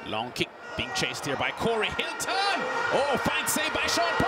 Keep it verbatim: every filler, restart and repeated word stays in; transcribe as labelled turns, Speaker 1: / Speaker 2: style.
Speaker 1: Long kick being chased here by Corey Hilton. Oh, fine save by Sean.